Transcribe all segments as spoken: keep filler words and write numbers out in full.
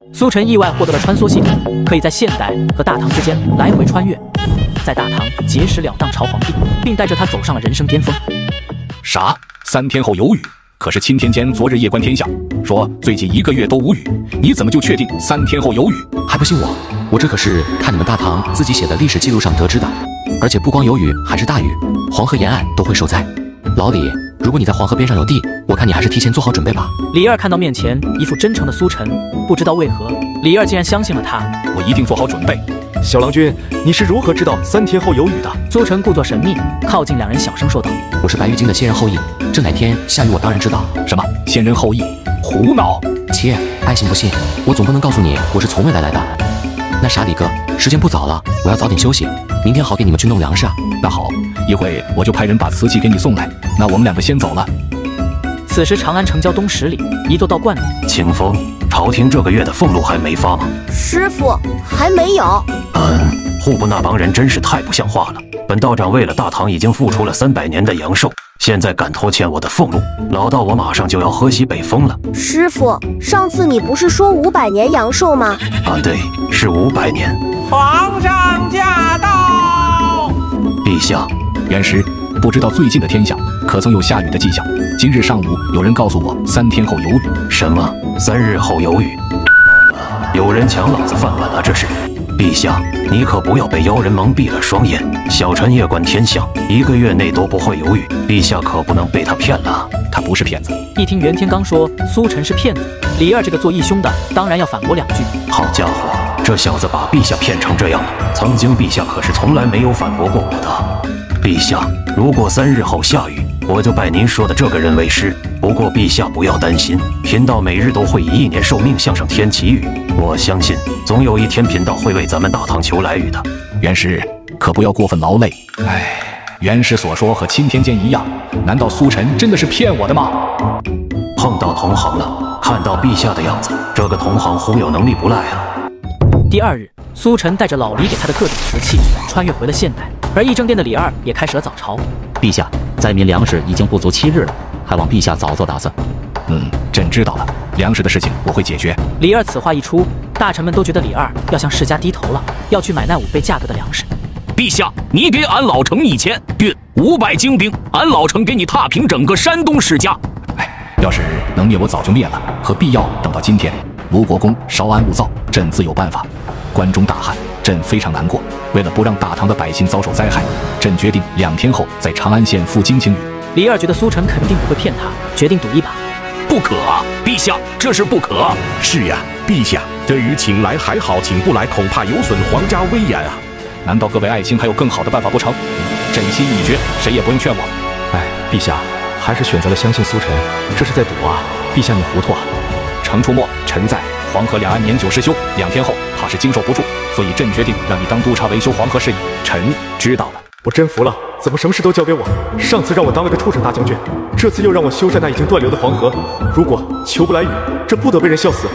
苏晨意外获得了穿梭系统，可以在现代和大唐之间来回穿越，在大唐结识了当朝皇帝，并带着他走上了人生巅峰。 啥？三天后有雨？可是钦天监昨日夜观天象，说最近一个月都无雨，你怎么就确定三天后有雨？ 还不信我？我这可是看你们大唐自己写的历史记录上得知的。而且不光有雨，还是大雨，黄河沿岸都会受灾。老李，如果你在黄河边上有地，我看你还是提前做好准备吧。 李二看到面前一副真诚的苏晨，不知道为何，李二竟然相信了他。 我一定做好准备。 小郎君，你是如何知道三天后有雨的？ 苏晨故作神秘，靠近两人，小声说道：“ 我是白玉京的先人后裔，这哪天下雨我当然知道。” 什么先人后裔？胡闹！ 切，爱信不信，我总不能告诉你我是从未来来的。那啥，李哥，时间不早了，我要早点休息，明天好给你们去弄粮食啊。 那好，一会我就派人把瓷器给你送来。那我们两个先走了。 此时长安城郊东十里，一座道观里， 清风，朝廷这个月的俸禄还没发吗？ 师傅，还没有。 嗯，户部那帮人真是太不像话了。本道长为了大唐已经付出了三百年的阳寿，现在敢拖欠我的俸禄，老道我马上就要喝西北风了。 师傅，上次你不是说五百年阳寿吗？ 啊，对，是五百年。 皇上驾到！ 陛下， 元石，不知道最近的天象可曾有下雨的迹象？今日上午有人告诉我三天后有雨。 什么？三日后有雨？有人抢老子饭碗啊！这是。陛下，你可不要被妖人蒙蔽了双眼。小臣夜观天象，一个月内都不会有雨，陛下可不能被他骗了。 他不是骗子。 一听袁天罡说苏晨是骗子，李二这个做义兄的当然要反驳两句。 好家伙，这小子把陛下骗成这样了。曾经陛下可是从来没有反驳过我的。陛下，如果三日后下雨，我就拜您说的这个人为师。不过陛下不要担心，贫道每日都会以一年寿命向上天祈雨。我相信，总有一天贫道会为咱们大唐求来雨的。 元师，可不要过分劳累。唉，元师所说和钦天监一样，难道苏晨真的是骗我的吗？ 碰到同行了，看到陛下的样子，这个同行忽悠能力不赖啊。 第二日，苏晨带着老李给他的各种瓷器，穿越回了现代。而议政殿的李二也开始了早朝。 陛下，灾民粮食已经不足七日了，还望陛下早做打算。 嗯，朕知道了，粮食的事情我会解决。 李二此话一出，大臣们都觉得李二要向世家低头了，要去买那五倍价格的粮食。 陛下，你给俺老城一千，运五百精兵，俺老城给你踏平整个山东世家。 哎，要是能灭我早就灭了，何必要等到今天？卢国公稍安勿躁，朕自有办法。关中大旱，朕非常难过。为了不让大唐的百姓遭受灾害，朕决定两天后在长安县赴京请雨。 李二觉得苏晨肯定不会骗他，决定赌一把。 不可啊，陛下，这是不可。 是呀，陛下，这雨请来还好，请不来恐怕有损皇家威严啊。 难道各位爱卿还有更好的办法不成？朕心已决，谁也不用劝我。 哎，陛下，还是选择了相信苏晨，这是在赌啊！陛下你糊涂啊！ 程出没，臣在。黄河两岸年久失修，两天后怕是经受不住，所以朕决定让你当督察维修黄河事宜。臣知道了。 我真服了，怎么什么事都交给我？上次让我当了个畜生大将军，这次又让我修缮那已经断流的黄河。如果求不来雨，这不得被人笑死。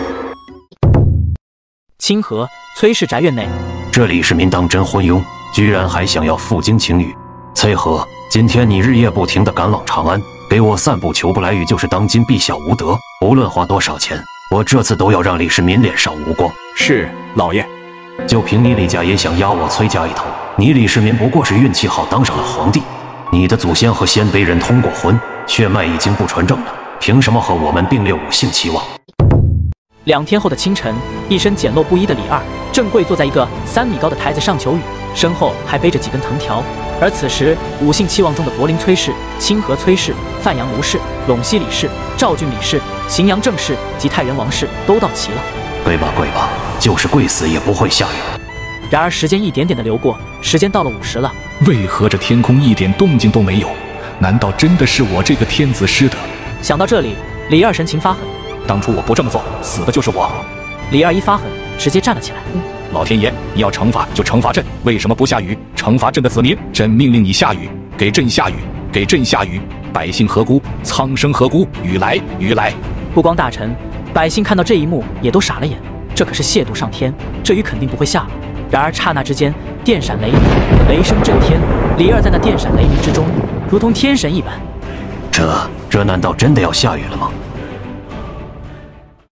清河崔氏宅院内， 这李世民当真昏庸，居然还想要赴京请雨。崔和，今天你日夜不停地赶往长安，给我散布求不来雨就是当今陛下无德，无论花多少钱，我这次都要让李世民脸上无光。 是，老爷。 就凭你李家也想压我崔家一头？你李世民不过是运气好当上了皇帝，你的祖先和鲜卑人通过婚，血脉已经不纯正了，凭什么和我们并列五姓齐王？ 两天后的清晨，一身简陋不一的李二正跪坐在一个三米高的台子上求雨，身后还背着几根藤条。而此时，五姓七王中的柏林崔氏、清河崔氏、范阳卢氏、陇西李氏、赵郡李氏、荥阳郑氏及太原王氏都到齐了。 跪吧跪吧，就是跪死也不会下雨。 然而时间一点点的流过，时间到了午时了， 为何这天空一点动静都没有？难道真的是我这个天子失德？ 想到这里，李二神情发狠。 当初我不这么做，死的就是我。 李二一发狠，直接站了起来。 老天爷，你要惩罚就惩罚朕，为什么不下雨？惩罚朕的子民，朕命令你下雨，给朕下雨，给朕下雨！百姓何辜？苍生何辜？雨来，雨来！ 不光大臣，百姓看到这一幕也都傻了眼。这可是亵渎上天，这雨肯定不会下了。然而刹那之间，电闪雷鸣，雷声震天。李二在那电闪雷鸣之中，如同天神一般。 这这难道真的要下雨了吗？